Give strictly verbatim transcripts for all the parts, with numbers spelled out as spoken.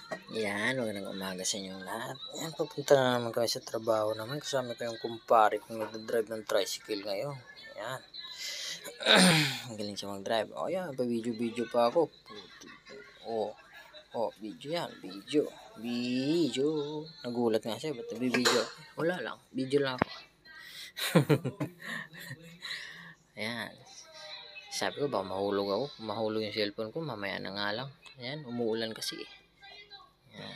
Yan, magandang umaga sa inyong lahat. Yan, pupunta na naman kami sa trabaho naman. Kasama ko yung kumpare kong nagdadrive ng tricycle ngayon. Yan. Ang galing siya mag-drive. O yan, pa-video-video pa ako. O, o, video yan, video. Video. Nagulat nga siya, ba't nabibideo? Wala lang, video lang ako. Ayan. Sabi ko, baka mahulog ako. Mahulog yung cellphone ko, mamaya na nga lang. Ayan, umuulan kasi eh. Ayan.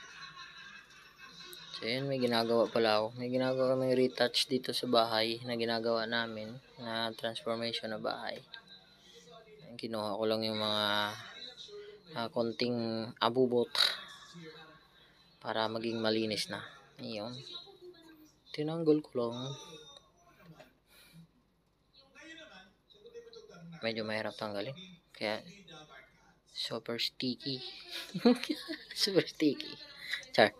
So yun, may ginagawa pala ako. May ginagawa kami retouch dito sa bahay na ginagawa namin na transformation na bahay. Ayan, kinuha ko lang yung mga uh, konting abubot para maging malinis na. Ayun. Tinanggal ko lang. Medyo mahirap tanggalin. Kaya super sticky. Super sticky. Char.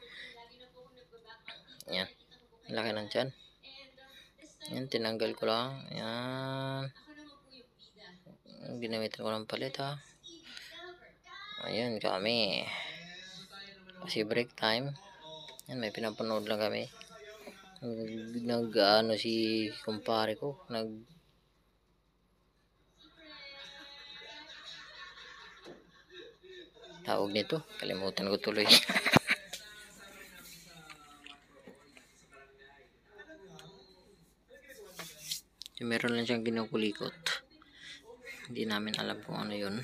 Yan. Laki ng tiyan. Yan, tinanggal ko lang. Yan. Ginamit ko ng paleta. Ayun kami. Kasi break time. Yan, may pinapanood lang kami. Nag, ano si kumpare ko. Nag, tawag nito. Kalimutan ko tuloy. So, meron lang siyang kinukulikot. Hindi namin alam kung ano yun.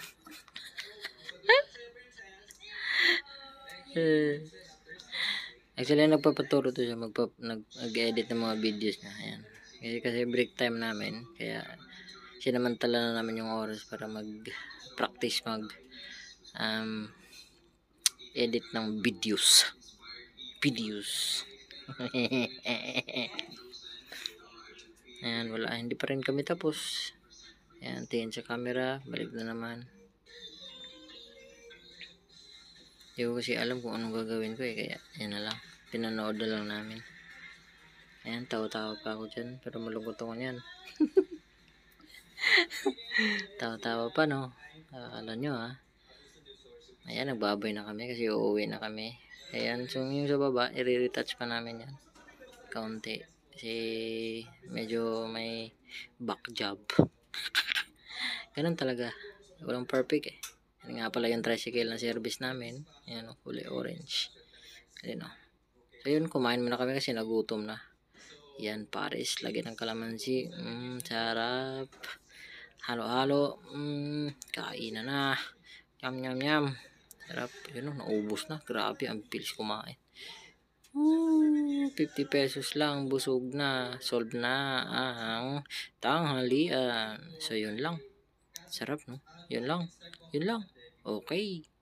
Actually, nagpapaturo to siya. Magpa, nag, nag-edit ng mga videos niya. Ayan. Kasi, kasi break time namin. Kaya, sinamantala na namin yung oras para mag-practice, mag um, edit ng videos. Videos. Ayan, wala. Hindi pa rin kami tapos. Ayan, tingin sa camera. Balik na naman. Hindi ko kasi alam kung anong gagawin ko eh. Kaya, yan na lang. Pinanood na lang namin. Ayan, tawa-tawa pa ako dyan. Pero malungkot ako nyan. Tawa-tawa pa, no? Akala nyo, ha? Ayan, nagbabay na kami kasi uuwi na kami. Ayan, so yung sa baba, i-retouch pa namin yan. Kaunti. Kasi medyo may back job. Ganun talaga. Walang perfect eh. Yan nga pala yung tricycle na service namin. Ayan o, kulay orange. Ayan o. So yun, kumain muna kami kasi nagutom na. Yan, pares. Lagyan ng kalamansi. Mmm, sarap. Halo-halo. Mmm, kain na na. Yum, yum, yum. Sarap. Yun o, naubos na. Grabe, ang bilis kumain. Ooh, fifty pesos lang, busog na, solve na ang tanghalian. So yun lang. Sarap, no? Yun lang. Yun lang. Okay.